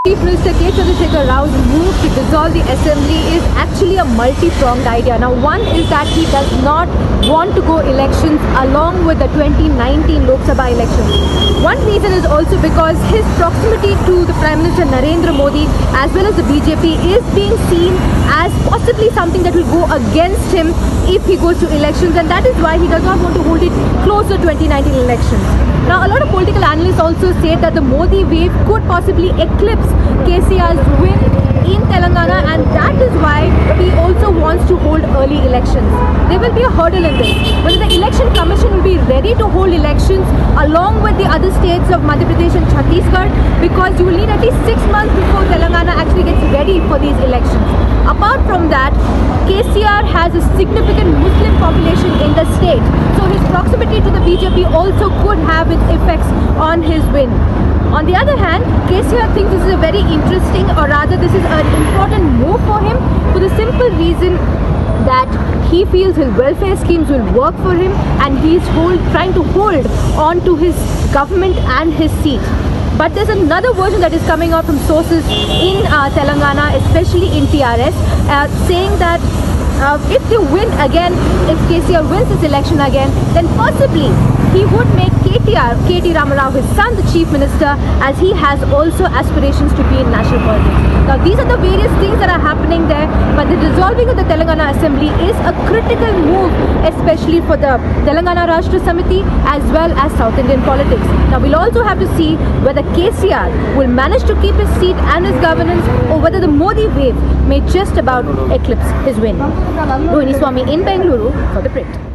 Chief Minister K Chandrashekar Rao's move to dissolve the assembly is actually a multi-pronged idea. Now, one is that he does not want to go elections along with the 2019 Lok Sabha elections. One reason is also because his proximity to the Prime Minister Narendra Modi as well as the BJP is being seen as possibly something that will go against him if he goes to elections, and that is why he does not want to hold it close to 2019 elections. Now, a lot of political analysts also say that the Modi wave could possibly eclipse KCR's win in Telangana, and that is why he also wants to hold early elections. There will be a hurdle in this. Whether the Election Commission will be ready to hold elections along with the other states of Madhya Pradesh and Chhattisgarh, because you will need at least 6 months before Telangana actually gets ready for these elections. Apart from that, KCR has a significant Muslim population in the state, so his proximity to the BJP also could have its effects on his win. On the other hand, KCR thinks this is a very interesting, or rather this is an important move for him, for the simple reason that he feels his welfare schemes will work for him, and he is trying to hold on to his government and his seat. But there's another version that is coming out from sources in Telangana, especially in TRS, saying that if they win again, if KCR wins this election again, then possibly he would make KT Ramarao, his son, the Chief Minister, as he has also aspirations to be in national politics. Now, these are the various things that are happening there, but the dissolving of the Telangana Assembly is a critical move, especially for the Telangana Rashtra Samiti as well as South Indian politics. Now, we'll also have to see whether KCR will manage to keep his seat and his governance, or whether the Modi wave may just about eclipse his win. Rohini Swami in Bengaluru for The Print.